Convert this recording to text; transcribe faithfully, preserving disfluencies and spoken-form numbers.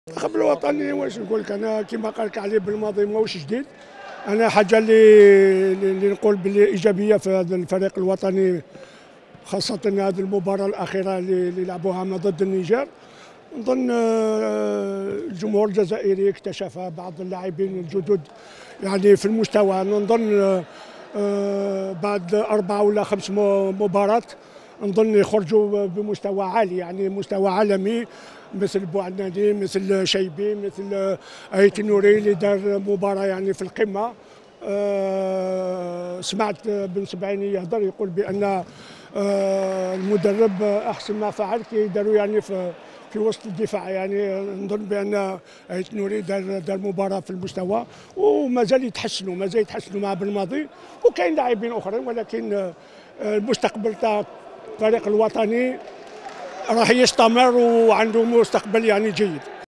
المنتخب الوطني واش نقول لك انا كما قال لك علي بالماضي ماهوش جديد. انا حاجه اللي اللي نقول باللي ايجابيه في هذا الفريق الوطني، خاصه هذه المباراه الاخيره اللي لعبوها ضد النيجر. نظن آه، الجمهور الجزائري اكتشف بعض اللاعبين الجدد يعني في المستوى. نظن آه، بعد اربعه ولا خمس مباريات نظن يخرجوا بمستوى عالي، يعني مستوى عالمي، مثل بوعنادي، مثل شيبي، مثل ايت نوري اللي دار مباراه يعني في القمه. أه سمعت بن سبعيني يهضر يقول بان أه المدرب احسن ما فعل كي داروا يعني في في وسط الدفاع. يعني نظن بان ايت نوري دار دار مباراه في المستوى، ومازال يتحسنوا مازال يتحسنوا مع بالماضي، وكاين لاعبين اخرين، ولكن أه المستقبل تاع الفريق الوطني راح يستمر وعنده مستقبل يعني جيد.